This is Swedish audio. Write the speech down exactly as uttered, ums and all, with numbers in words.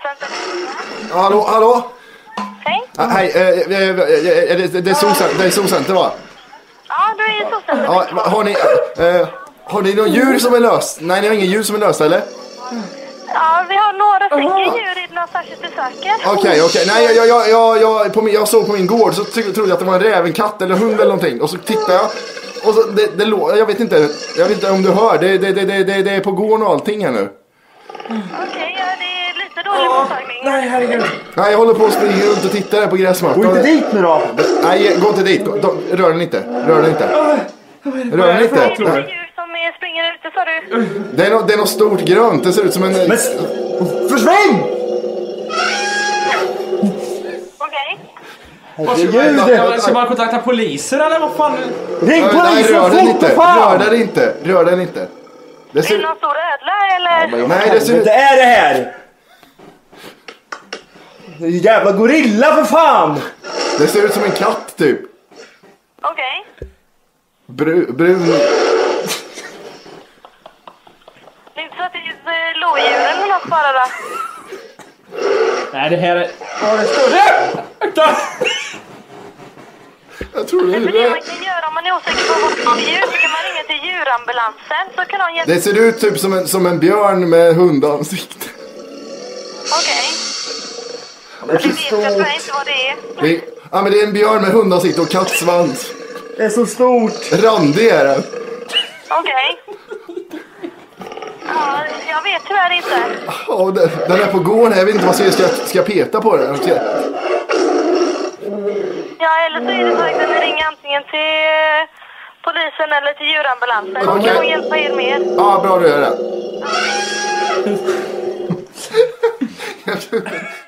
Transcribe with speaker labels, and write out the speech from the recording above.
Speaker 1: Hallå, hallå?
Speaker 2: Hej.
Speaker 1: Ah, hej, eh, eh, eh, det, det är Solcenter, det är Solcenter va?
Speaker 2: Ja, du är i Solcenter.
Speaker 1: Ja, har ni, eh, har ni någon djur som är löst? Nej, ni har ingen djur som är löst, eller?
Speaker 2: Ja, vi har några stycken djur i något särskilt besöker.
Speaker 1: Okej, okay, okej. Okay. Nej, jag, jag, jag, jag, på min, jag såg på min gård så trodde jag att det var en räv, en katt eller en hund eller någonting. Och så tittade jag. Och så, det, det, jag vet inte, jag vet inte om du hör. Det, det, det, det, det är på gården och allting här nu.
Speaker 2: Okej, okay, ja, det är lite dålig mottagning.
Speaker 3: Nej, herregud.
Speaker 1: Nej, jag håller på att springa runt och titta här på gräsmattan.
Speaker 3: Gå inte dit nu då.
Speaker 1: Nej, gå inte dit. Rör den inte. Rör den inte. Rör den inte.
Speaker 2: Det är djur som är, springer ute, sa du?
Speaker 1: Det är, no, det är något stort grönt. Det ser ut som en...
Speaker 3: Men, försvinn!
Speaker 2: Okej.
Speaker 3: Herregud.
Speaker 4: Ska man kontakta poliser eller vad fan?
Speaker 3: Ring
Speaker 1: Nej,
Speaker 3: polisen
Speaker 1: rör den
Speaker 3: fort
Speaker 1: inte.
Speaker 3: för fan!
Speaker 1: Rör den inte. Rör den inte. Det
Speaker 2: Är
Speaker 1: ser...
Speaker 2: det någon stor ödla eller?
Speaker 1: Nej, det ser ut...
Speaker 3: Det är det här! Det är jävla gorilla för fan!
Speaker 1: Det ser ut som en katt typ.
Speaker 2: Okej.
Speaker 1: Bru, brun...
Speaker 2: Det är inte så att det är eh, lodjur eller något bara då?
Speaker 4: Nej, det här är... Ja, det står det! Vänta!
Speaker 1: Jag tror det är
Speaker 2: Det är det
Speaker 1: det.
Speaker 2: man kan göra om man är osäker på vad som är djur. Så kan man ringa till djurambulansen så kan de hjälpa.
Speaker 1: Det ser ut typ som en, som en björn med hundansikte.
Speaker 2: Okej. Vi vet tyvärr inte vad det är.
Speaker 1: Det är, ja, men det är en björn med hundansikte och kattsvans.
Speaker 3: Det är så stort.
Speaker 1: Randig är den.
Speaker 2: Okej. Ja, jag vet tyvärr inte.
Speaker 1: Ja, den, den är på gården. Jag vet inte vad jag ska, ska jag peta på den. Ska...
Speaker 2: Ja, eller så är det så att ni ringer antingen till polisen eller till djurambulansen. De
Speaker 1: Okej.
Speaker 2: kan nog hjälpa er med.
Speaker 1: Ja, bra du gör det.